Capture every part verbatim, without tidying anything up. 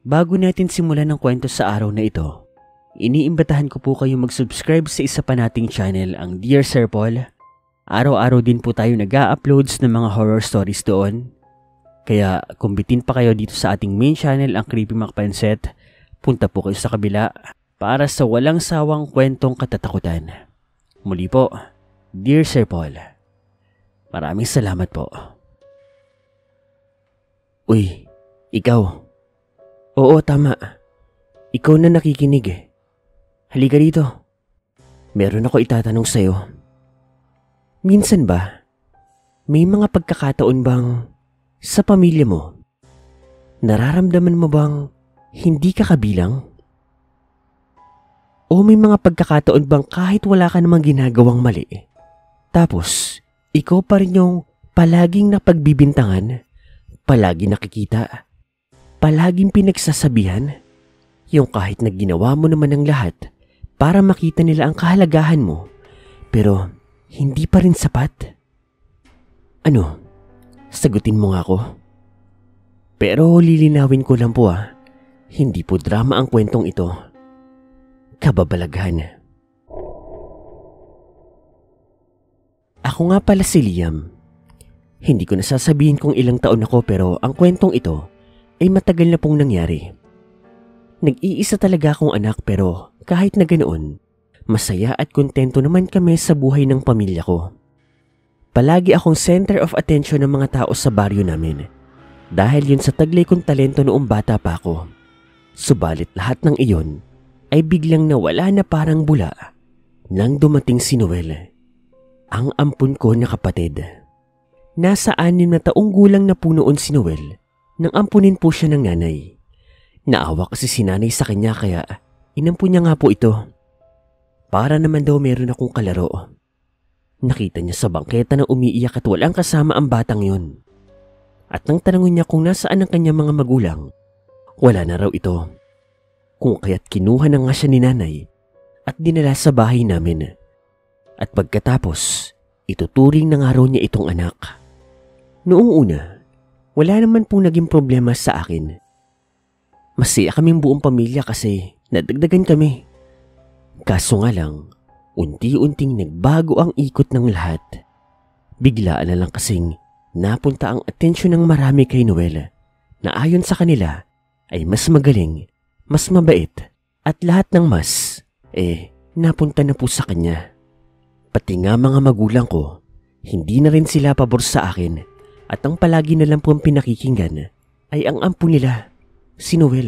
Bago natin simulan ang kwento sa araw na ito, iniimbitahan ko po kayo mag-subscribe sa isa pa nating channel, ang Dear Sir Paul. Araw-araw din po tayo nag-a-uploads ng mga horror stories doon. Kaya kung bitin pa kayo dito sa ating main channel, ang Creepy Macpanset, punta po kayo sa kabila para sa walang sawang kwentong katatakutan. Muli po, Dear Sir Paul, maraming salamat po. Uy, ikaw. Oo, tama. Ikaw na nakikinig eh. Halika dito. Meron ako itatanong sa'yo. Minsan ba, may mga pagkakataon bang sa pamilya mo, nararamdaman mo bang hindi ka kabilang? O may mga pagkakataon bang kahit wala ka namang ginagawang mali, tapos ikaw pa rin yung palaging napagbibintangan, palaging nakikita, palaging pinagsasabihan, yung kahit na ginawa mo naman ang lahat para makita nila ang kahalagahan mo, pero hindi pa rin sapat? Ano? Sagutin mo nga ako. Pero lilinawin ko lang po ah, hindi po drama ang kwentong ito. Kababalaghan. Ako nga pala si Liam. Hindi ko nasasabihin kung ilang taon ako, pero ang kwentong ito ay matagal na pong nangyari. Nag-iisa talaga akong anak, pero kahit na ganoon, masaya at kontento naman kami sa buhay ng pamilya ko. Palagi akong center of attention ng mga tao sa baryo namin, dahil yun sa taglay kong talento noong bata pa ako. Subalit lahat ng iyon ay biglang nawala na parang bula nang dumating si Noel, ang ampun ko na kapatid. Nasa anim na taong gulang na po noon si Noel nang ampunin po siya ng nanay. Naawa kasi si nanay sa kanya, kaya inampun niya nga po ito. Para naman daw meron akong kalaro. Nakita niya sa bangketa na umiiyak at walang kasama ang batang yun. At nang tanungin niya kung nasaan ang kanyang mga magulang, wala na raw ito. Kung kaya't kinuha na nga siya ni nanay at dinala sa bahay namin. At pagkatapos, ituturing na nga raw niya itong anak. Noong una, wala naman pong naging problema sa akin. Masaya kaming buong pamilya kasi nadagdagan kami. Kaso nga lang, unti-unting nagbago ang ikot ng lahat. Biglaan na lang kasing napunta ang atensyon ng marami kay Noel, na ayon sa kanila ay mas magaling, mas mabait, at lahat ng mas, eh, napunta na po sa kanya. Pati nga mga magulang ko, hindi na rin sila pabor sa akin, at ang palagi na lang po ang pinakikinggan ay ang ampo nila, si Noel.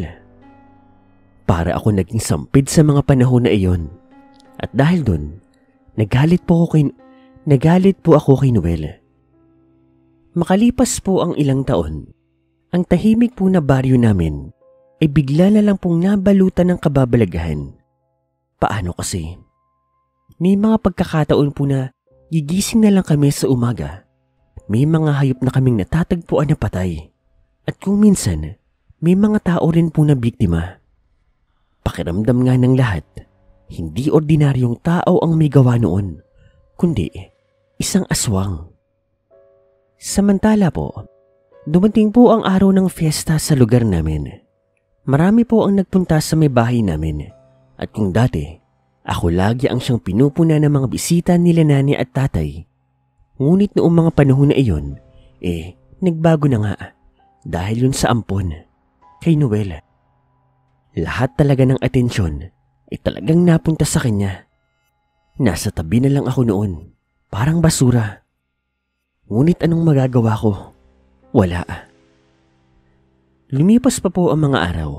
Para ako naging sampid sa mga panahon na iyon. At dahil dun, nagalit po ako kay, nagalit po ako kay Noel. Makalipas po ang ilang taon, ang tahimik po na baryo namin ay bigla na lang pong nabalutan ng kababalaghan. Paano kasi? May mga pagkakataon po na gigising na lang kami sa umaga. May mga hayop na kaming natatagpuan na patay. At kung minsan, may mga tao rin po na biktima. Pakiramdam nga ng lahat, hindi ordinaryong tao ang may gawa noon, kundi isang aswang. Samantala po, dumating po ang araw ng fiesta sa lugar namin. Marami po ang nagpunta sa may bahay namin, at kung dati, ako lagi ang siyang pinupuna ng mga bisita nila nani at tatay. Ngunit noong mga panahon na iyon, eh, nagbago na nga, dahil yun sa ampon, kay Noel. Lahat talaga ng atensyon ay talagang napunta sa kanya. Nasa tabi na lang ako noon, parang basura. Ngunit anong magagawa ko? Wala. Lumipas pa po ang mga araw.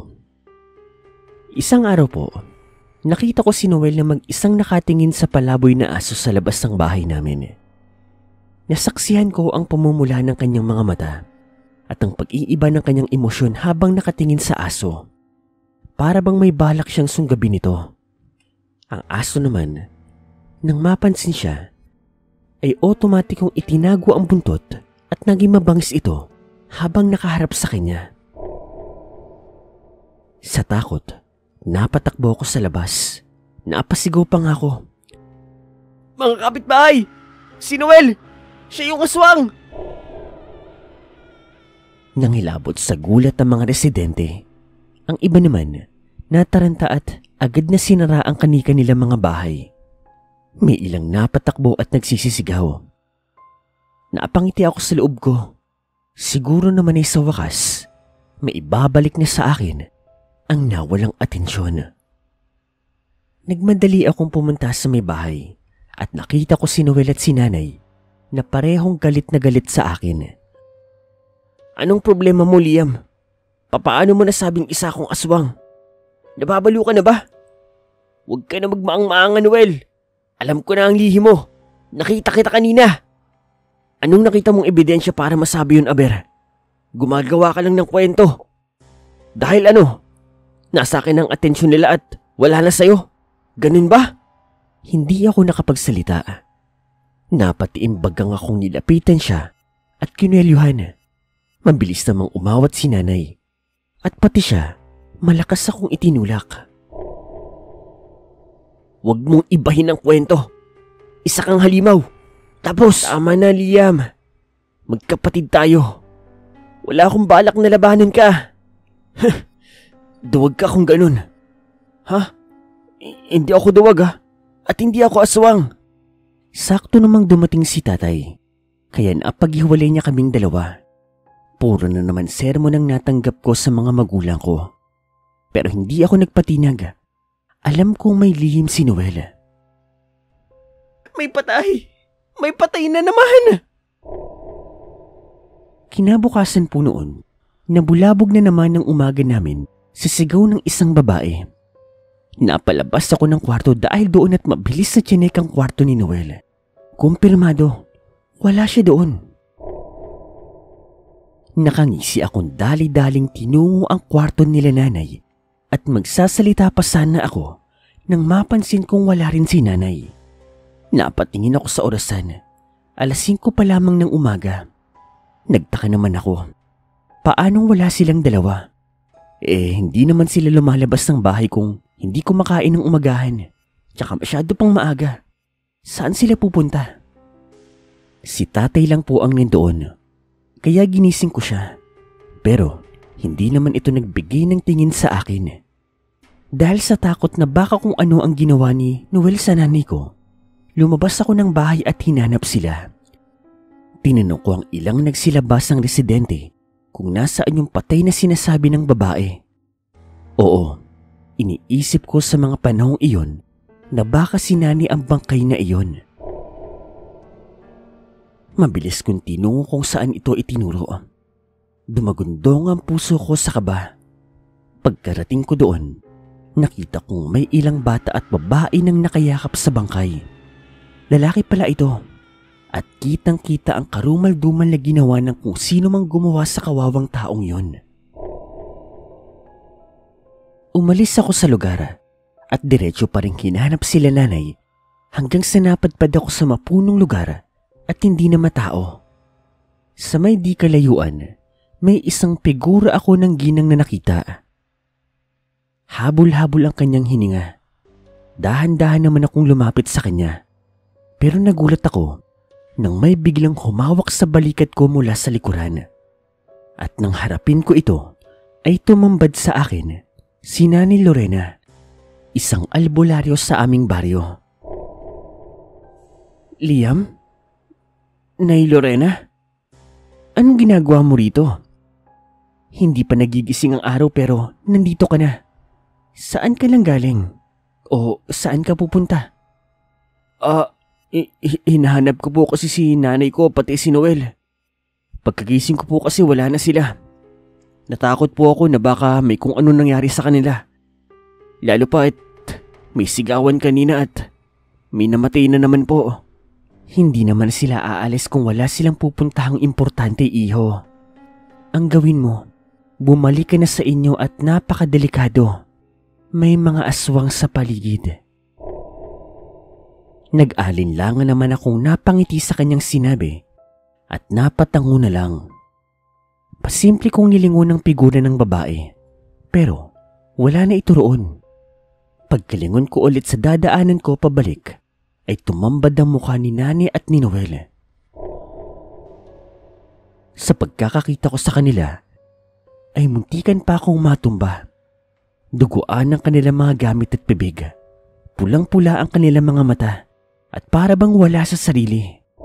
Isang araw po, nakita ko si Noel na mag-isang nakatingin sa palaboy na aso sa labas ng bahay namin. Nasaksihan ko ang pamumula ng kanyang mga mata at ang pag-iiba ng kanyang emosyon habang nakatingin sa aso. Para bang may balak siyang sunggabin nito. Ang aso naman, nang mapansin siya, ay otomatikong itinago ang buntot at naging mabangis ito habang nakaharap sa kanya. Sa takot, napatakbo ako sa labas. Napasigaw pa nga ako. Mga kapitbahay! Si Noel! Siya yung aswang! Nangilabot sa gulat ang mga residente. Ang iba naman, nataranta at agad na sinara ang kanika nilang mga bahay. May ilang napatakbo at nagsisisigaw. Naapangiti ako sa loob ko. Siguro naman ay sa wakas, may ibabalik na sa akin ang nawalang atensyon. Nagmadali akong pumunta sa may bahay at nakita ko si Noel at si Nanay na parehong galit na galit sa akin. Anong problema mo, Liam? Papaano mo nasabing isa akong aswang? Nababalo ka na ba? Huwag ka na magmaang-maangan, Noel. Alam ko na ang lihi mo. Nakita kita kanina. Anong nakita mong ebidensya para masabi yun, Aber? Gumagawa ka lang ng kwento. Dahil ano? Nasa akin ang atensyon nila at wala na sa'yo. Ganun ba? Hindi ako nakapagsalita. Napatiimbagang akong nilapitan siya at kinwelyuhan. Mabilis namang umawat si Nanay. At pati siya, malakas akong itinulak. Huwag mong ibahin ang kwento. Isa kang halimaw. Tapos, tama na, Liam. Magkapatid tayo. Wala akong balak na labanan ka. Duwag ka kung ganun. Ha? I- hindi ako duwag ha. At hindi ako aswang. Sakto namang dumating si Tatay. Kaya napaghiwalay niya kaming dalawa. Puro na naman sermon ang natanggap ko sa mga magulang ko. Pero hindi ako nagpatinag. Alam kong may lihim si Noel. May patay! May patay na naman! Kinabukasan po noon, nabulabog na naman ng umaga namin sa sigaw ng isang babae. Napalabas ako ng kwarto dahil doon at mabilis na tiyanek ang kwarto ni Noel. Kumpirmado, wala siya doon. Nakangisi akong dali-daling tinungo ang kwarto nila Nanay at magsasalita pa sana ako nang mapansin kong wala rin si Nanay. Napatingin ako sa orasan. Alas singko pa lamang ng umaga. Nagtaka naman ako. Paanong wala silang dalawa? Eh, hindi naman sila lumalabas ng bahay kung hindi kumakain ng umagahan. Tsaka masyado pang maaga. Saan sila pupunta? Si Tatay lang po ang nandoon. Kaya ginising ko siya. Pero hindi naman ito nagbigay ng tingin sa akin. Dahil sa takot na baka kung ano ang ginawa ni Noel sa nanay ko, lumabas ako ng bahay at hinanap sila. Tinanong ko ang ilang nagsilabasang residente kung nasaan yung patay na sinasabi ng babae. Oo, iniisip ko sa mga panahong iyon na baka si Nani ang bangkay na iyon. Mabilis kong tinungo kung saan ito itinuro. Dumagundong ang puso ko sa kaba. Pagkarating ko doon, nakita kong may ilang bata at babae nang nakayakap sa bangkay. Lalaki pala ito at kitang-kita ang karumal-dumal na ginawa ng kung sino mang gumawa sa kawawang taong yon. Umalis ako sa lugar at diretso pa rin hinanap sila Nanay hanggang sa napadpad ako sa mapunong lugar at hindi na matao. Sa may di kalayuan, may isang figura ako ng ginang na nakita. Habol-habol ang kanyang hininga. Dahan-dahan naman akong lumapit sa kanya. Pero nagulat ako nang may biglang humawak sa balikat ko mula sa likuran. At nang harapin ko ito, ay tumambad sa akin si Nani Lorena, isang albularyo sa aming baryo. Liam? Nay Lorena? Anong ginagawa mo rito? Hindi pa nagigising ang araw pero nandito ka na. Saan ka lang galing? O saan ka pupunta? Ah, uh, hinahanap ko po kasi si nanay ko pati si Noel. Pagkagising ko po kasi wala na sila. Natakot po ako na baka may kung ano nangyari sa kanila. Lalo pa at may sigawan kanina at may namatay na naman po. Hindi naman sila aalis kung wala silang pupuntahang importante, iho. Ang gawin mo, bumalik ka na sa inyo at napakadelikado. May mga aswang sa paligid. Nag-alinlangan naman akong napangiti sa kanyang sinabi at napatango na lang. Pasimple kong nilingon ang figura ng babae pero wala na ito roon. Pagkalingon ko ulit sa dadaanan ko pabalik ay tumambad ang mukha ni Nani at ni Noel. Sa pagkakakita ko sa kanila ay muntikan pa akong matumba Duguan ang kanilang mga gamit at bibig. Pulang-pula ang kanilang mga mata at para bang wala sa sarili.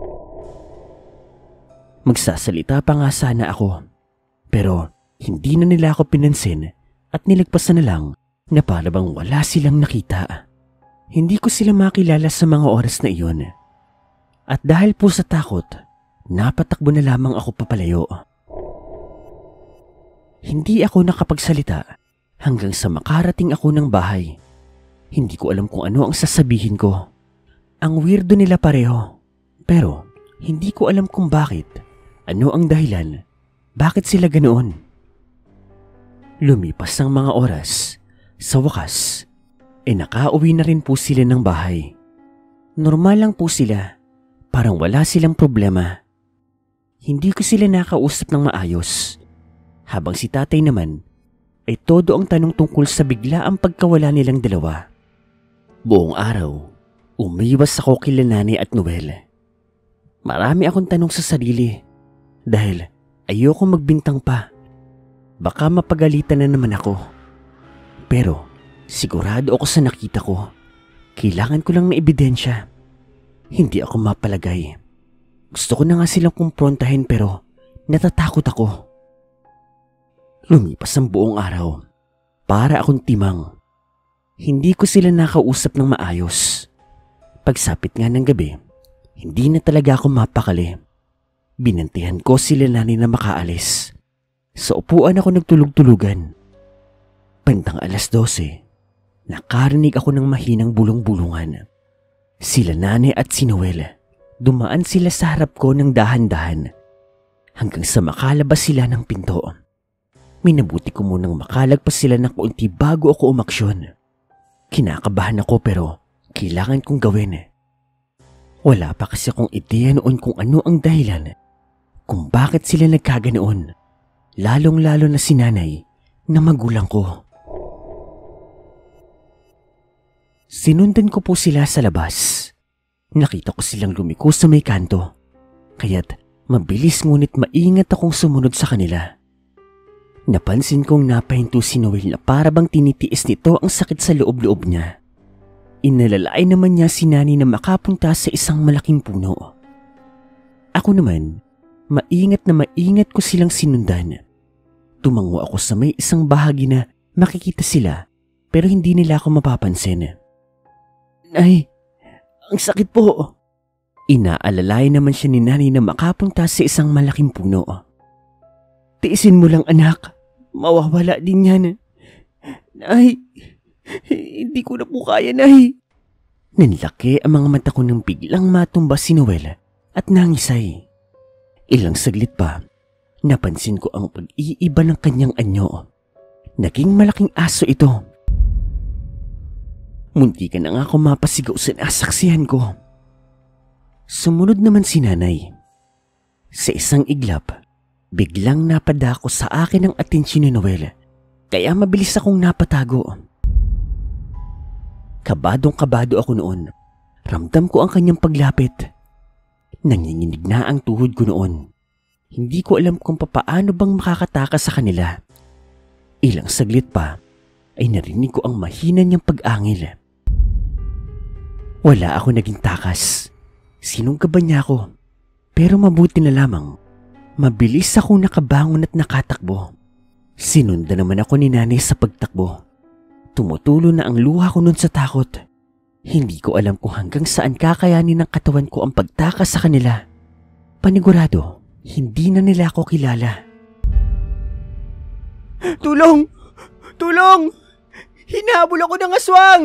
Magsasalita pa nga sana ako, pero hindi na nila ako pinansin at nilagpasan na lang na para bang wala silang nakita. Hindi ko sila makilala sa mga oras na iyon. At dahil po sa takot, napatakbo na lamang ako papalayo. Hindi ako nakapagsalita hanggang sa makarating ako ng bahay. Hindi ko alam kung ano ang sasabihin ko. Ang weirdo nila pareho, pero hindi ko alam kung bakit. Ano ang dahilan? Bakit sila ganoon? Lumipas ang mga oras. Sa wakas, e nakauwi na rin po sila ng bahay. Normal lang po sila. Parang wala silang problema. Hindi ko sila nakausap ng maayos. Habang si tatay naman, ay todo ang tanong tungkol sa biglaang pagkawala nilang dalawa. Buong araw, umiwas ako kila Nanay at Noel. Marami akong tanong sa sarili. Dahil ayoko magbintang pa. Baka mapagalitan na naman ako. Pero sigurado ako sa nakita ko. Kailangan ko lang na ebidensya. Hindi ako mapalagay. Gusto ko na nga silang kumprontahin pero natatakot ako. Lumipas ang buong araw. Para akong timang. Hindi ko sila nakausap ng maayos. Pagsapit nga ng gabi, hindi na talaga ako mapakali. Binantihan ko sila Nanay na makaalis. Sa upuan ako nagtulog-tulugan. Bandang alas dose, nakarinig ako ng mahinang bulong-bulungan. Sila Nanay at si Noel, dumaan sila sa harap ko ng dahan-dahan hanggang sa makalabas sila ng pinto. Minabuti ko munang makalagpas sila ng kaunti bago ako umaksyon. Kinakabahan ako pero kailangan kong gawin. Wala pa kasi akong ideya noon kung ano ang dahilan kung bakit sila nagkaganoon, lalong-lalo na si Nanay na magulang ko. Sinundan ko po sila sa labas. Nakita ko silang lumiko sa may kanto, kaya't mabilis ngunit maingat akong sumunod sa kanila. Napansin kong napahinto si Noel na para bang tinitiis nito ang sakit sa loob-loob niya. Inalalay naman niya si Nanay na makapunta sa isang malaking puno. Ako naman, maingat na maingat ko silang sinundan. Tumango ako sa may isang bahagi na makikita sila pero hindi nila ako mapapansin. Nay, ang sakit po. Inaalalay naman siya ni Nanay na makapunta sa isang malaking puno. Tiisin mo lang anak, mawawala din yan. Nay, hindi ko na po kaya, Nay. Nanlaki ang mga mata ko nang biglang matumba si Noel at nangisay. Ilang saglit pa, napansin ko ang pag-iiba ng kanyang anyo. Naging malaking aso ito. Munti ka na nga ako mapasigaw sa nasaksihan ko. Sumunod naman si Nanay. Sa isang iglap, biglang napadako sa akin ang atensyon ni Noel, kaya mabilis akong napatago. Kabadong kabado ako noon. Ramdam ko ang kanyang paglapit. Nanginginig na ang tuhod ko noon. Hindi ko alam kung papaano bang makakatakas sa kanila. Ilang saglit pa ay narinig ko ang mahina niyang pag-angil. Wala ako naging takas. Sinunggaban niya ako. Pero mabuti na lamang. Mabilis akong nakabangon at nakatakbo. Sinundan naman ako ni Nanay sa pagtakbo. Tumutulo na ang luha ko nun sa takot. Hindi ko alam kung hanggang saan kakayanin ng katawan ko ang pagtakas sa kanila. Panigurado, hindi na nila ako kilala. Tulong! Tulong! Hinahabol ako ng aswang!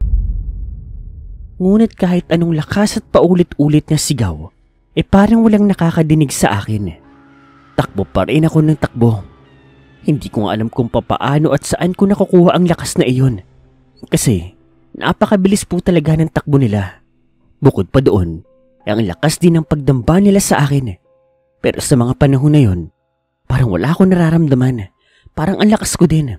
Ngunit kahit anong lakas at paulit-ulit na sigaw, eh parang walang nakakadinig sa akin. Takbo pa rin ako ng takbo. Hindi ko nga alam kung papaano at saan ko nakukuha ang lakas na iyon. Kasi napakabilis po talaga ng takbo nila. Bukod pa doon, ang lakas din ng pagdamba nila sa akin. Pero sa mga panahon na yun, parang wala akong nararamdaman. Parang ang lakas ko din.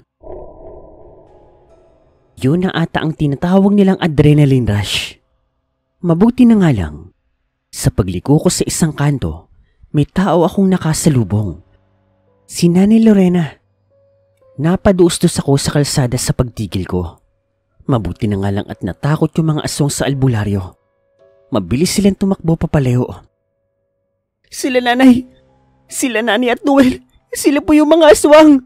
Yun na ata ang tinatawag nilang adrenaline rush. Mabuti na nga lang, sa pagliko ko sa isang kanto, may tao akong nakasalubong. Si Nanay Lorena. Napaduustos ako sa kalsada sa pagtigil ko. Mabuti na nga lang at natakot yung mga aswang sa albularyo. Mabilis silang tumakbo papalayo. Sila nanay! Sila nanay at Noel! Sila po yung mga aswang!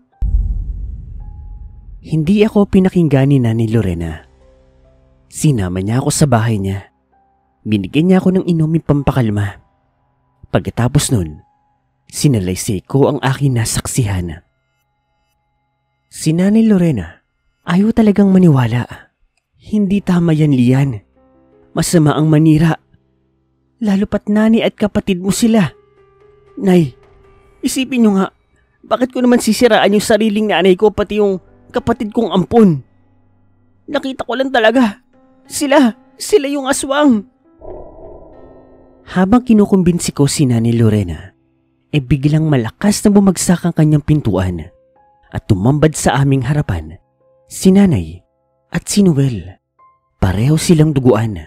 Hindi ako pinakinggan ni Nanay Lorena. Sinama niya ako sa bahay niya. Binigyan niya ako ng inuming pampakalma. Pagkatapos nun, sinalaysay ko ang aking nasaksihan. Si Nanay Lorena, ayaw talagang maniwala. Hindi tama yan, Lian. Masama ang manira. Lalo pat nanay at kapatid mo sila. Nay, isipin niyo nga, bakit ko naman sisiraan yung sariling nanay ko pati yung kapatid kong ampon? Nakita ko lang talaga. Sila, sila yung aswang. Habang kinukumbinsi ko si Nanay Lorena, e biglang malakas na bumagsak ang kanyang pintuan at tumambad sa aming harapan si Nanay at si Noel. Pareho silang duguan.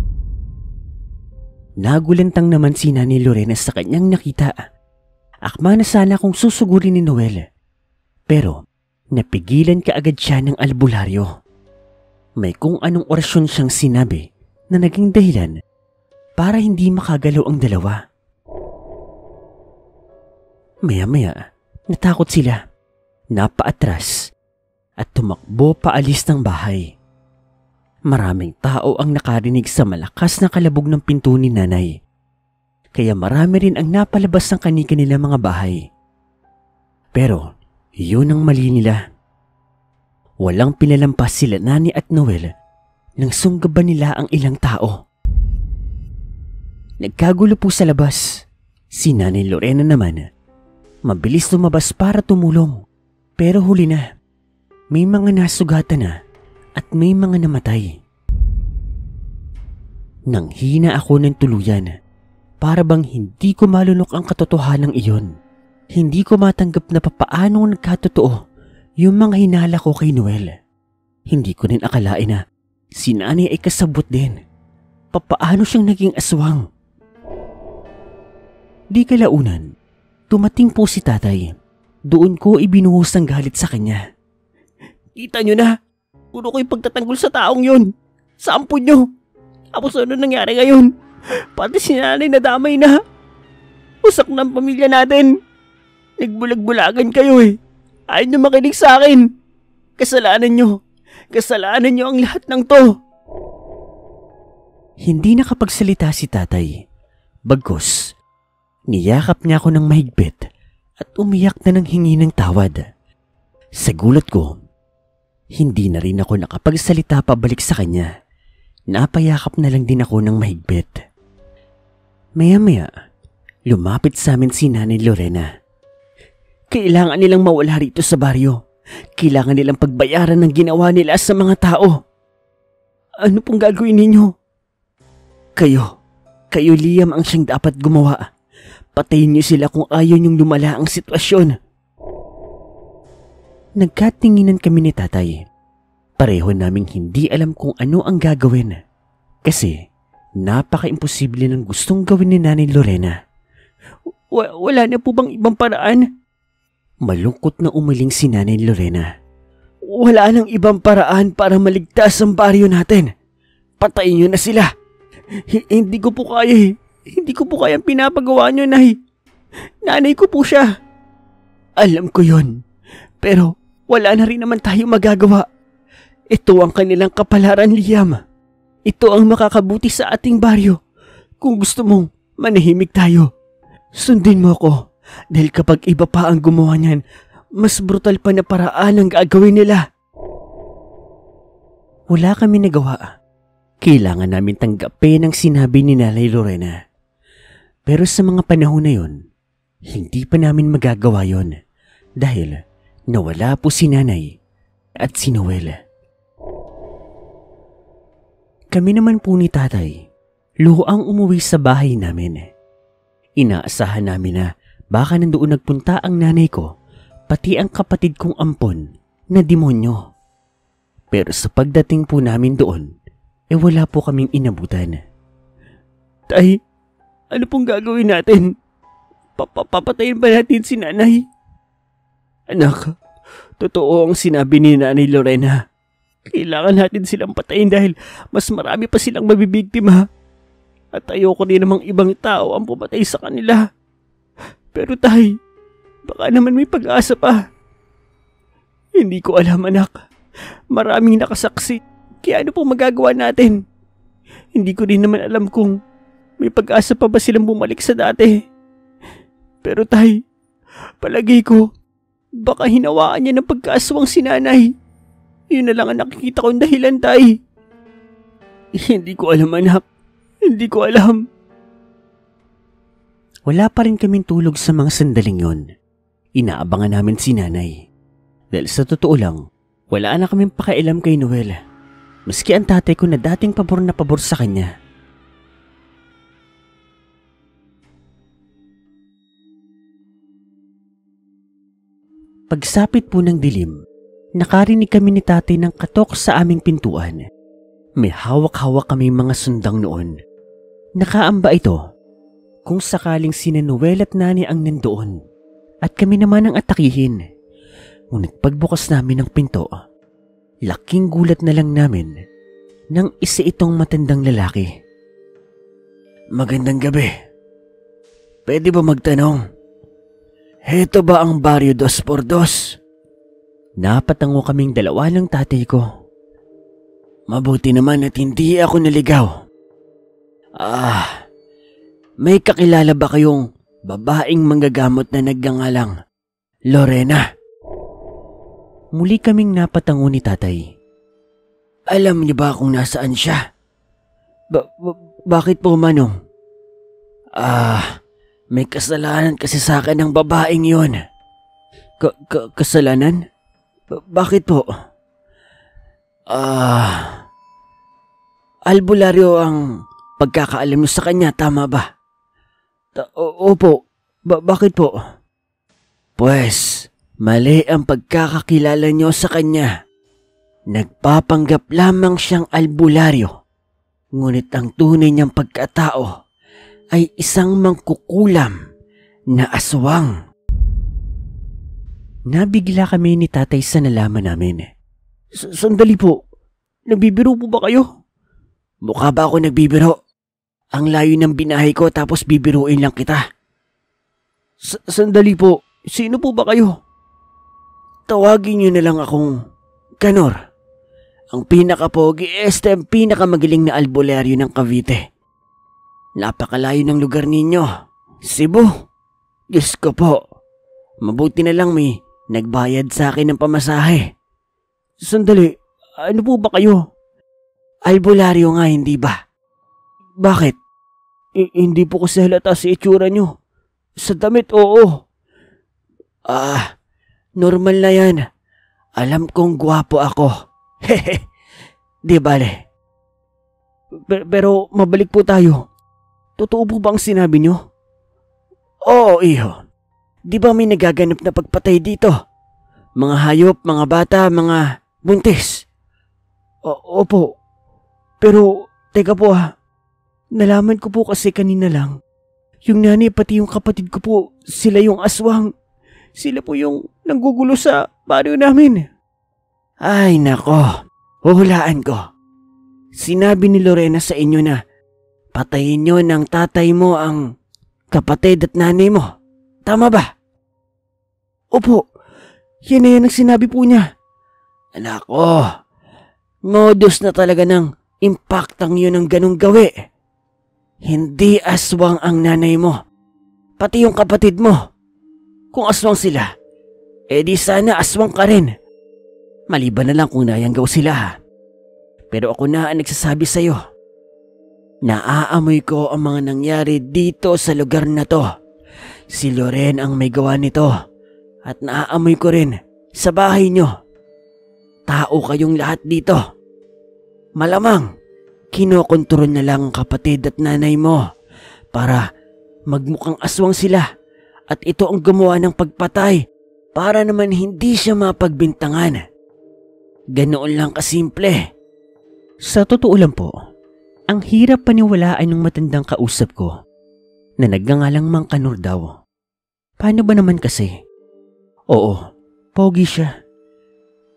Nagulantang naman si Nanay Lorena sa kanyang nakita. Akma na sana kung susugurin ni Noel. Pero napigilan kaagad siya ng albularyo. May kung anong orasyon siyang sinabi na naging dahilan para hindi makagalaw ang dalawa. Maya-maya, natakot sila. Napaatras at tumakbo paalis ng bahay. Maraming tao ang nakarinig sa malakas na kalabog ng pinto ni Nanay. Kaya marami rin ang napalabas ng kani-kanila mga bahay. Pero yun ang mali nila. Walang pinalampas sila Nanay at Noel nang sunggaban nila ang ilang tao. Nagkagulo po sa labas. Si Nanay Lorena naman, mabilis lumabas para tumulong. Pero huli na. May mga nasugatan na at may mga namatay. Nang hina ako ng tuluyan, para bang hindi ko malunok ang katotohanan iyon. Hindi ko matanggap na papaano nagkatotoo yung mga hinala ko kay Noel. Hindi ko rin akalain na si Nanay ay kasabot din. Papaano siyang naging aswang? Di kalaunan, tumating po si Tatay. Doon ko ibinuhos ang galit sa kanya. Kita nyo na, puro ko yung pagtatanggol sa taong yun. Sampun nyo. Tapos ano nangyari ngayon? Pati si Nanay nadamay na. Usak ng pamilya natin. Nagbulag-bulagan kayo eh. Ayaw nyo makinig sa akin. Kasalanan nyo. Kasalanan nyo ang lahat ng to. Hindi nakapagsalita si Tatay. Bagkus, niyakap niya ako ng mahigpit at umiyak na ng hingi ng tawad. Sa gulat ko, hindi na rin ako nakapagsalita pabalik sa kanya. Napayakap na lang din ako ng mahigpit. Maya-maya, lumapit sa amin si Nanay Lorena. Kailangan nilang mawala rito sa baryo. Kailangan nilang pagbayaran ng ginawa nila sa mga tao. Ano pong gagawin ninyo? Kayo, kayo Liam ang siyang dapat gumawa. Patayin niyo sila kung ayaw niyong lumala ang sitwasyon. Nagkatinginan kami ni Tatay. Pareho naming hindi alam kung ano ang gagawin. Kasi napaka-imposible ng gustong gawin ni Nanay Lorena. W- wala na po bang ibang paraan? Malungkot na umiling si Nanay Lorena. Wala nang ibang paraan para maligtas ang baryo natin. Patayin niyo na sila. H- hindi ko po kaya eh. Hindi ko po kayang pinapagawa niyo, Nay. Nanay ko po siya. Alam ko yon. Pero wala na rin naman tayo magagawa. Ito ang kanilang kapalaran, Liam. Ito ang makakabuti sa ating baryo. Kung gusto mong manahimik tayo, sundin mo ako. Dahil kapag iba pa ang gumawa niyan, mas brutal pa na paraan ang gagawin nila. Wala kami nagawa. Kailangan namin tanggapin ang sinabi ni Nanay Lorena. Pero sa mga panahon na yon, hindi pa namin magagawa yon dahil nawala po si Nanay at si Noel. Kami naman po ni Tatay, luhoang umuwi sa bahay namin. Inaasahan namin na baka nandoon nagpunta ang nanay ko, pati ang kapatid kong ampon na demonyo. Pero sa pagdating po namin doon, eh wala po kaming inabutan. Tay, ano pong gagawin natin? Papapatayin ba natin si Nanay? Anak, Totoo ang sinabi ni Nanay Lorena. Kailangan natin silang patayin dahil mas marami pa silang mabibiktima. At ayoko din namang ibang tao ang pumatay sa kanila. Pero tay, baka naman may pag-asa pa. Hindi ko alam, anak. Maraming nakasaksi. Kaya ano pong magagawa natin? Hindi ko din naman alam kung may pag-asa pa ba silang bumalik sa dati. Pero tay, palagay ko, baka hinawaan niya ng pagkaaswang si Nanay. Yun na lang ang nakikita kong dahilan, tay. Hindi ko alam, anak. Hindi ko alam. Wala pa rin kaming tulog sa mga sandaling yon. Inaabangan namin si Nanay. Dahil sa totoo lang, wala na kaming pakialam kay Noel. Maski ang tatay ko na dating pabor na pabor sa kanya. Pagsapit po ng dilim, nakarinig kami ni tatay ng katok sa aming pintuan. May hawak-hawak kami mga sundang noon. Nakaamba ito kung sakaling sina Noel at Nani ang nandoon at kami naman ang atakihin. Ngunit pagbukas namin ng pinto, laking gulat na lang namin nang isa itong matandang lalaki. Magandang gabi. Pwede ba magtanong? Heto ba ang Barrio Dos por Dos? Napatango kaming dalawa ng tatay ko. Mabuti naman at hindi ako naligaw. Ah, may kakilala ba kayong babaeng manggagamot na nagngangalang Lorena? Muli kaming napatango ni tatay. Alam niyo ba kung nasaan siya? Ba- ba- bakit po, Manong? Ah, may kasalanan kasi sa akin ng babaeng yun. Ka- ka- kasalanan? Ba- bakit po? Ah, albularyo ang pagkakaalam niyo sa kanya, tama ba? Ta- o- opo, ba- bakit po? Pues, mali ang pagkakakilala niyo sa kanya. Nagpapanggap lamang siyang albularyo, ngunit ang tunay niyang pagkatao ay isang mangkukulam na aswang. Nabigla kami ni tatay sa nalaman namin. Sandali po, nagbibiro po ba kayo? Mukha ba ako nagbibiro? Ang layo ng binahe ko tapos bibiruin lang kita. S- sandali po, sino po ba kayo? Tawagin niyo na lang akong Kanor. Ang pinakapogi, este ang pinakamagaling na albularyo ng Cavite. Napakalayo ng lugar ninyo. Cebu. Diyos ko po. Mabuti na lang may nagbayad sa akin ng pamasahe. Sandali, ano po ba kayo? Albularyo nga, hindi ba? Bakit? I- hindi po kasi halata sa itsura nyo. Sa damit, oo. Ah, normal na yan. Alam kong gwapo ako. Hehe, di bale. Pero, pero mabalik po tayo. Totoo po ba ang sinabi nyo? Oo, iho. Di ba may nagaganap na pagpatay dito? Mga hayop, mga bata, mga buntis. O- opo. Pero, teka po ha. Nalaman ko po kasi kanina lang. Yung nanay pati yung kapatid ko po, sila yung aswang. Sila po yung nanggugulo sa baryo namin. Ay nako, huhulaan ko. Sinabi ni Lorena sa inyo na patayin nyo ng tatay mo ang kapatid at nanay mo. Tama ba? Opo, yan na yan ang sinabi po niya. Nako, modus na talaga ng impaktang yun ang ganong gawi. Hindi aswang ang nanay mo, pati yung kapatid mo. Kung aswang sila, edi sana aswang ka rin. Maliban na lang kung nayanggaw sila ha. Pero ako na ang nagsasabi sa'yo. Naaamoy ko ang mga nangyari dito sa lugar na to. Si Loren ang may gawa nito. At naaamoy ko rin sa bahay nyo. Tao kayong lahat dito. Malamang, kinokontrol na lang ang kapatid at nanay mo para magmukhang aswang sila. At ito ang gumawa ng pagpatay para naman hindi siya mapagbintangan. Ganoon lang kasimple. Sa totoo lang po, ang hirap paniwalaan ng matandang kausap ko na nagngangalang Mang Kanor daw. Paano ba naman kasi? Oo, pogi siya.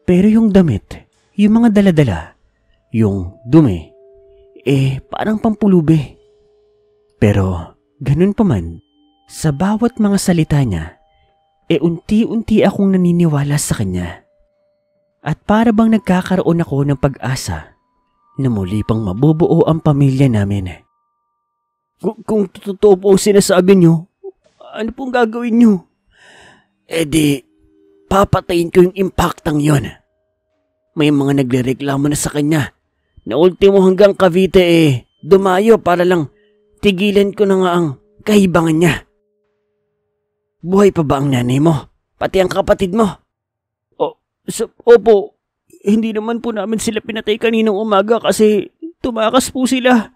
Pero yung damit, yung mga daladala, yung dumi, eh parang pampulubi. Pero ganun pa man, sa bawat mga salita niya, eh unti-unti akong naniniwala sa kanya. At para bang nagkakaroon ako ng pag-asa na muli pang mabubuo ang pamilya namin. Kung, kung totoo po ang sinasabi niyo, ano pong gagawin niyo? Eh di, papatayin ko yung impactang yon. May mga nagrereklamo na sa kanya na ultimo hanggang Cavite eh dumayo para lang tigilan ko na nga ang kahibangan niya. Buhay pa ba ang nanay mo? Pati ang kapatid mo? O, so, opo, hindi naman po namin sila pinatay kaninang umaga kasi tumakas po sila.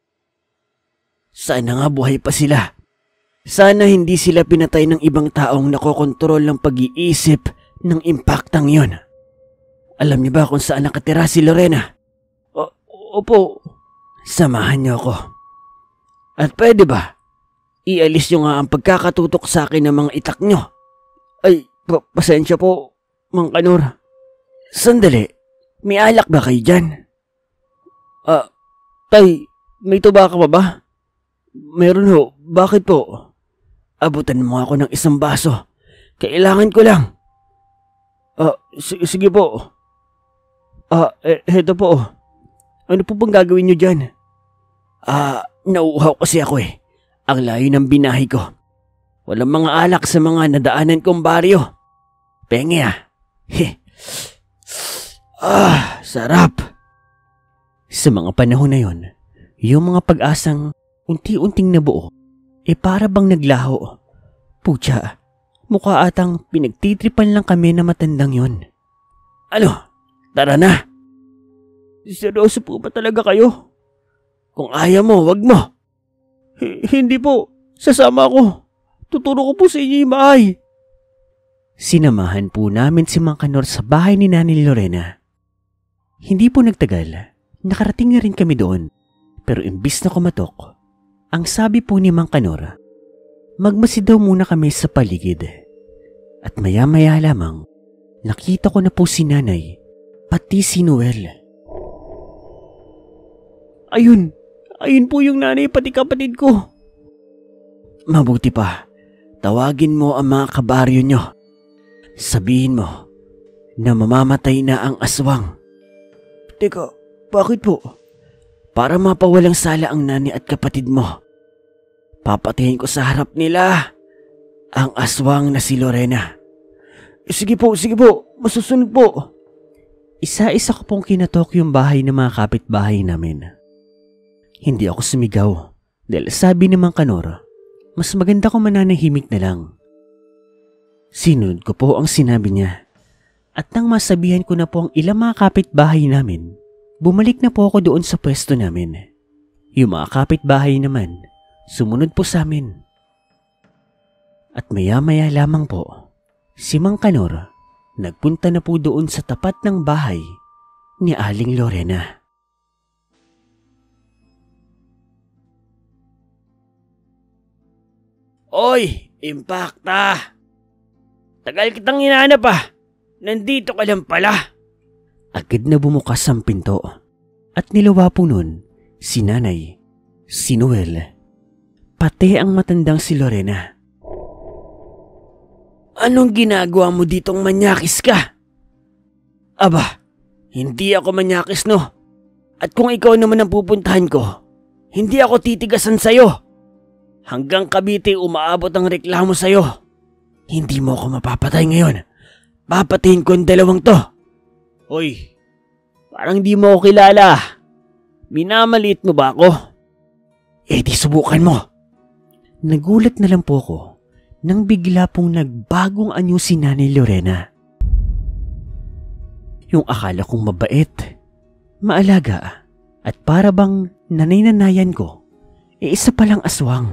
Sana nga buhay pa sila. Sana hindi sila pinatay ng ibang taong nakokontrol ng pag-iisip ng impactang yon. Alam niyo ba kung saan nakatira si Lorena? O, opo. Samahan niyo ako. At pwede ba? Ialis niyo nga ang pagkakatutok sa akin ng mga itak niyo. Ay, pa- pasensya po, Mang Kanor. Sandali, may alak ba kayo dyan? Ah, tay, may tuba ka pa ba? Meron ho, bakit po? Abutan mo ako ng isang baso. Kailangan ko lang. Ah, s- sige po. Ah, eh, heto po. Ano po bang gagawin niyo dyan? Ah, nauuhaw kasi ako eh. Ang layo ng binahe ko. Walang mga alak sa mga nadaanan kong baryo. Penge ah. Heh. Ah, sarap. Sa mga panahon na yon, yung mga pag-asang unti-unting nabuo, eh para bang naglaho. Pucha, mukha atang pinagtitripan lang kami na matandang yon. Ano? Tara na. Seryoso po ba talaga kayo? Kung ayaw mo, wag mo. H- hindi po. Sasama ako. Tuturo ko po sa inyo yung bahay. Sinamahan po namin si Mang Kanor sa bahay ni Nanay Lorena. Hindi po nagtagal. Nakarating na rin kami doon. Pero imbis na kumatok, ang sabi po ni Mang Kanor, magmasid daw muna kami sa paligid. At maya-maya lamang, nakita ko na po si Nanay, pati si Noel. Ayun, ayun po yung nanay pati kapatid ko. Mabuti pa, tawagin mo ang mga kabaryo nyo. Sabihin mo na mamamatay na ang aswang. Teka, bakit po? Para mapawalang sala ang nanay at kapatid mo. Papatayin ko sa harap nila ang aswang na si Lorena. Sige po, sige po, masusunod po. Isa-isa ko pong kinatok yung bahay ng mga kapitbahay namin. Hindi ako sumigaw dahil sabi ni Mang Kanor, mas maganda kung mananahimik na lang. Sinunod ko po ang sinabi niya. At nang masabihan ko na po ang ilang mga kapitbahay namin, bumalik na po ako doon sa pwesto namin. Yung mga kapitbahay naman, sumunod po sa amin. At maya-maya lamang po, si Mang Kanor nagpunta na po doon sa tapat ng bahay ni Aling Lorena. Oy, Impacta! Tagal kitang hinahanap ah. Nandito ka lang pala. Agad na bumukas ang pinto at nilawa po nun si Nanay, si Noel, pati ang matandang si Lorena. Anong ginagawa mo ditong manyakis ka? Aba, hindi ako manyakis no. At kung ikaw naman ang pupuntahan ko, hindi ako titigasan sa'yo. Hanggang Cavite umaabot ang reklamo sa'yo. Hindi mo ako mapapatay ngayon. Papatayin ko ang dalawang to. Hoy, parang di mo ako kilala. Minamaliit mo ba ako? Eh di subukan mo. Nagulat na lang po ako nang bigla pong nagbagong anyo si Nanay Lorena. Yung akala kong mabait, maalaga at para bang nanay-nanayan ko, e isa palang aswang.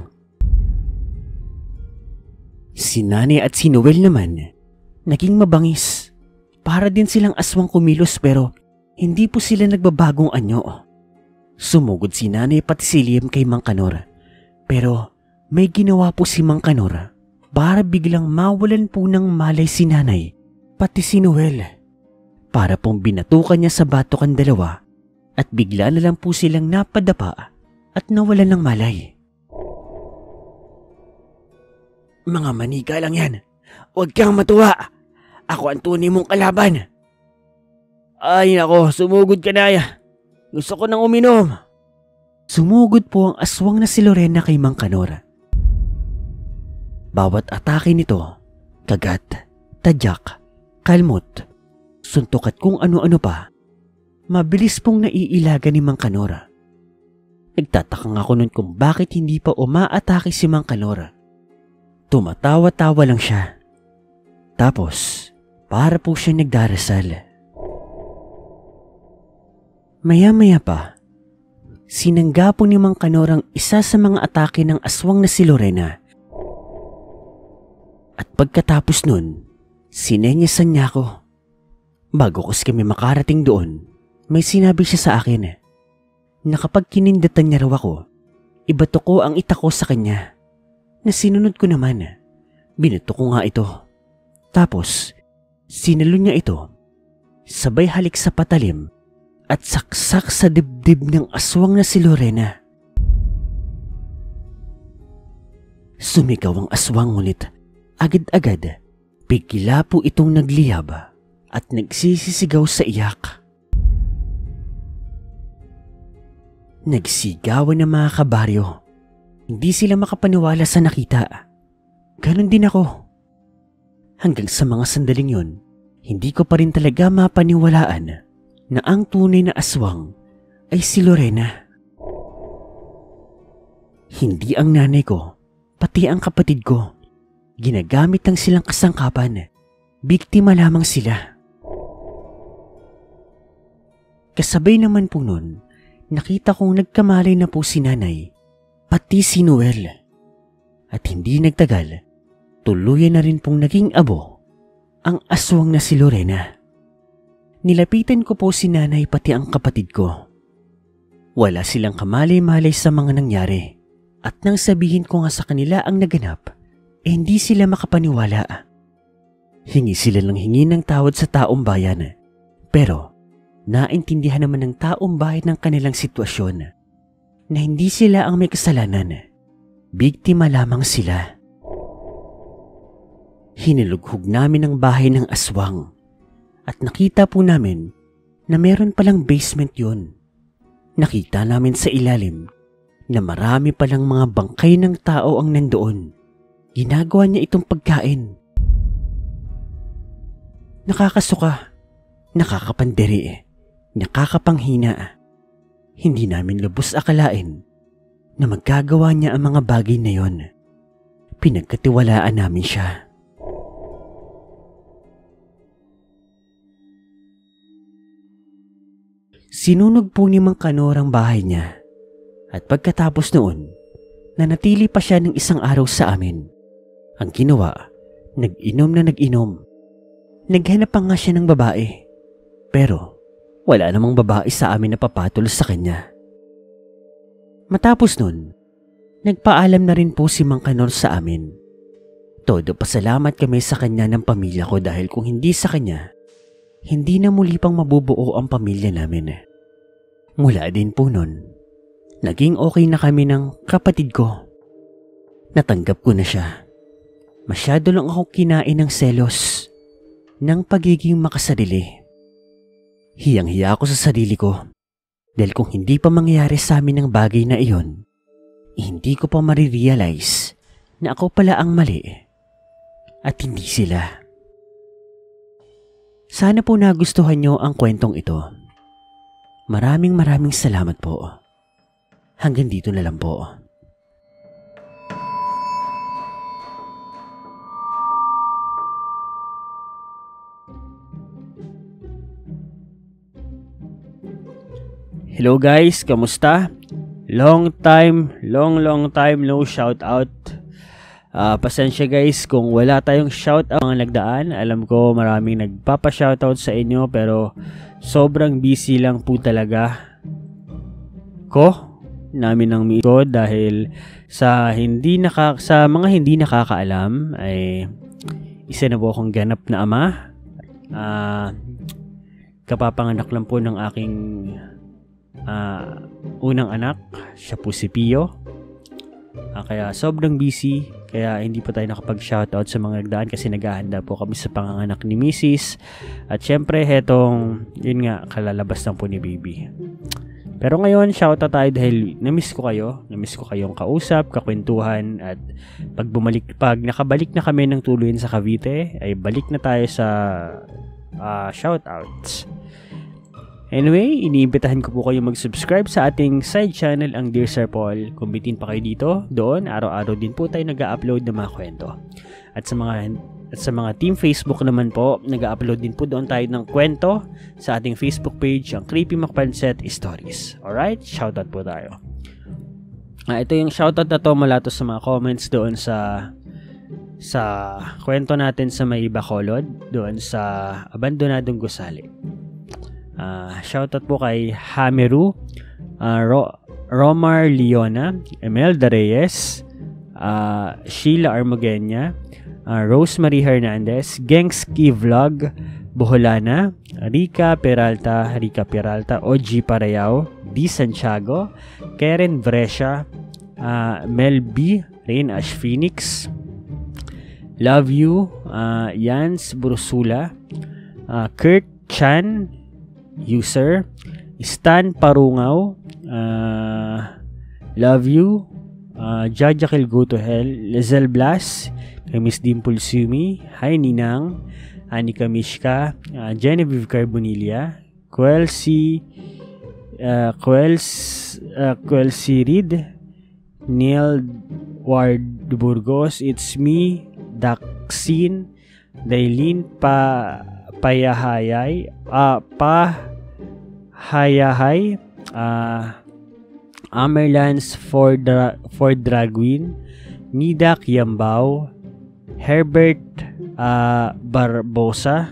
Si Nanay at si Noel naman, naging mabangis. Para din silang aswang kumilos pero hindi po sila nagbabagong anyo. Sumugod si Nanay pati si Liam kay Mang Kanor. Pero may ginawa po si Mang Kanor para biglang mawalan po ng malay si Nanay pati si Noel. Para pong binatukan niya sa batok ang dalawa at bigla na lang po silang napadapa at nawalan ng malay. Mga manika lang yan. Huwag kang matuwa. Ako ang tunay mong kalaban. Ay nako, sumugod ka na. Gusto ko nang uminom. Sumugod po ang aswang na si Lorena kay Mang Kanor. Bawat atake nito, kagat, tadyak, kalmot, suntok at kung ano-ano pa, mabilis pong naiilaga ni Mang Kanor. Nagtataka nga ako nun kung bakit hindi pa umaatake si Mang Kanor. Tumatawa-tawa lang siya. Tapos, para po siya nagdarasal. Maya-maya pa, sinangga po ni Mang Kanor ang isa sa mga atake ng aswang na si Lorena. At pagkatapos nun, sinenyasan niya ako. Bago kasi kami makarating doon, may sinabi siya sa akin na kapag kinindatan niya raw ako, ibato ko ang itako sa kanya. Na sinunod ko naman, binato ko nga ito. Tapos, sinalo niya ito, sabay halik sa patalim at saksak sa dibdib ng aswang na si Lorena. Sumigaw ang aswang ngunit agad-agad, bigla po itong nagliyab at nagsisisigaw sa iyak. Nagsigawan ng mga kabaryo. Hindi sila makapaniwala sa nakita. Ganon din ako. Hanggang sa mga sandaling yon, hindi ko pa rin talaga mapaniwalaan na ang tunay na aswang ay si Lorena. Hindi ang nanay ko, pati ang kapatid ko. Ginagamit lang silang kasangkapan. Biktima lamang sila. Kasabay naman po nun, nakita kong nagkamalay na po si nanay, pati si Noel. At hindi nagtagal, tuluyan na rin pong naging abo ang aswang na si Lorena. Nilapitan ko po si nanay pati ang kapatid ko. Wala silang kamalay-malay sa mga nangyari. At nang sabihin ko nga sa kanila ang naganap, eh hindi sila makapaniwala. Hingi sila ng hingi ng tawad sa taong bayan. Pero naintindihan naman ng taong bayan ng kanilang sitwasyon. Na hindi sila ang may kasalanan. Biktima lamang sila. Hinilughog namin ang bahay ng aswang. At nakita po namin na meron palang basement yun. Nakita namin sa ilalim na marami palang mga bangkay ng tao ang nandoon. Ginagawa niya itong pagkain. Nakakasuka, nakakapandiri, nakakapanghina. Hindi namin lubos akalain na magagawa niya ang mga bagay na yon. Pinagkatiwalaan namin siya. Sinunog po ni Mang Kanor ang bahay niya at pagkatapos noon, nanatili pa siya ng isang araw sa amin. Ang ginawa, nag-inom na nag-inom. Naghanap pa nga siya ng babae. Pero wala namang babae sa amin na papatol sa kanya. Matapos nun, nagpaalam na rin po si Mang Kanor sa amin. Todo pasalamat kami sa kanya ng pamilya ko dahil kung hindi sa kanya, hindi na muli pang mabubuo ang pamilya namin. Mula din po nun, naging okay na kami ng kapatid ko. Natanggap ko na siya. Masyado lang ako kinain ng selos, ng pagiging makasarili. Hiyang-hiya ako sa sarili ko dahil kung hindi pa mangyari sa amin ang bagay na iyon, hindi ko pa marirealize na ako pala ang mali at hindi sila. Sana po nagustuhan nyo ang kwentong ito. Maraming maraming salamat po. Hanggang dito na lang po. Hello guys, kamusta? Long time, long long time no shout out. Uh, pasensya guys kung wala tayong shout out mga nagdaan. Alam ko maraming nagpapa-shout out sa inyo pero sobrang busy lang po talaga ko namin ng mi ko dahil sa hindi naka sa mga hindi nakakaalam ay isa na po akong ganap na ama. Uh, kapapanganak lang po ng aking uh, unang anak. Siya po si Pio. Uh, kaya sobrang busy, kaya hindi po tayo nakapag-shoutout sa mga nagdaan kasi naghahanda po kami sa panganganak ni Missus At syempre, hetong, yun nga, kalalabas lang po ni baby. Pero ngayon, shoutout tayo dahil na-miss ko kayo. Na-miss ko kayong kausap, kakwentuhan, at pag bumalik, pag nakabalik na kami ng tuluyan sa Cavite, ay balik na tayo sa uh, shoutouts. Anyway, iniimbitahan ko po kayo mag-subscribe sa ating side channel, ang Dear Sir Paul. Kumbitin pa kayo dito, doon, araw-araw din po tayo nag-upload ng mga kwento. At sa mga At sa mga team Facebook naman po, nag-upload din po doon tayo ng kwento sa ating Facebook page, ang Creepy Macpanset Stories. Alright? Shoutout po tayo. Ah, ito yung shoutout na to mula to sa mga comments doon sa sa kwento natin sa May Bacolod, doon sa Abandonadong Gusali. Ah, shoutout po kay Hameru, uh, Ro- Romar Leona, Emelda Reyes, uh, Sheila Armogenia, Uh, Rosemary Hernandez, Gengski Vlog, Boholana, Rica Peralta, Rica Peralta, O G Parayao, D. Santiago, Karen Brescia, uh, Mel B, Rain Ash Phoenix, Love You, uh, Jans Brusula, uh, Kurt Chan, User, Stan Parungaw, uh, Love You, uh, Jajakil Go to Hell, Lizelle Blas, kay Miss Dimple Sumi, Hi Ninang, Anika Mishka, uh, Genevieve Carbonilla, Quelsi, uh, Quels, uh, Quelsi Reed, Neil Ward Burgos, It's Me, Daxin, Dailin Pa Payahayay, uh, Pa Hayahay, uh, Amerlans for Dra- for Dragwin, Nidak Yambao, Herbert uh, Barbosa,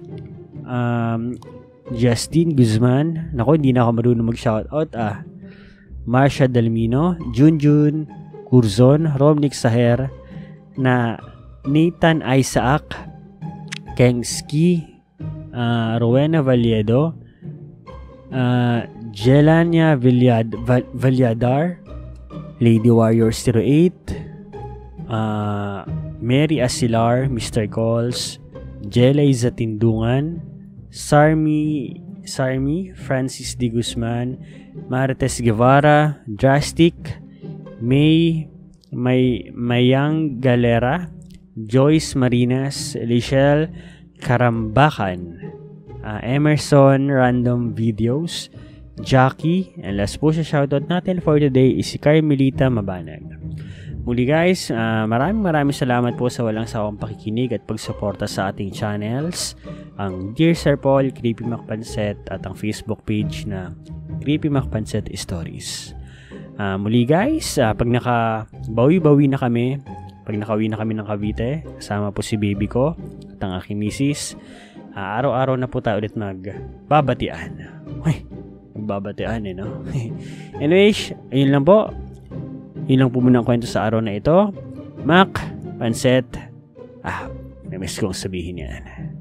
um, Justin Guzman, naku hindi na ako marunong mag-shoutout ah, Marcia Dalmino, Junjun Curzon, Romnick Saher, na Nathan Isaac, Kengski, uh, Rowena Valledo, uh, Jelania Villad- Val- Valladar, Lady Warrior zero eight, uh, Mary Asilar, Mister Calls, Jelay Zatindungan, Sarmi, Sarmi, Francis D. Guzman, Marites Guevara, Drastic, May, May, Mayang Galera, Joyce Marinas, Lichelle Karambakan, uh, Emerson Random Videos, Jackie, and last po sa shoutout natin for today is si Carmelita Mabanag. Muli guys, uh, maraming maraming salamat po sa walang sawang pakikinig at pagsuporta sa ating channels, ang Dear Sir Paul, Creepy Macpanset, at ang Facebook page na Creepy Macpanset Stories. Uh, muli guys, uh, pag nakabawi-bawi na kami, pag nakauwi na kami ng Cavite, kasama po si baby ko at ang aking misis, uh, araw-araw na po tayo ulit magbabatian. Uy, magbabatian eh no? Anyways, ayun lang po. Yun lang po muna ang kwento sa araw na ito. Mac, Panset, ah, namiss kong sabihin yan.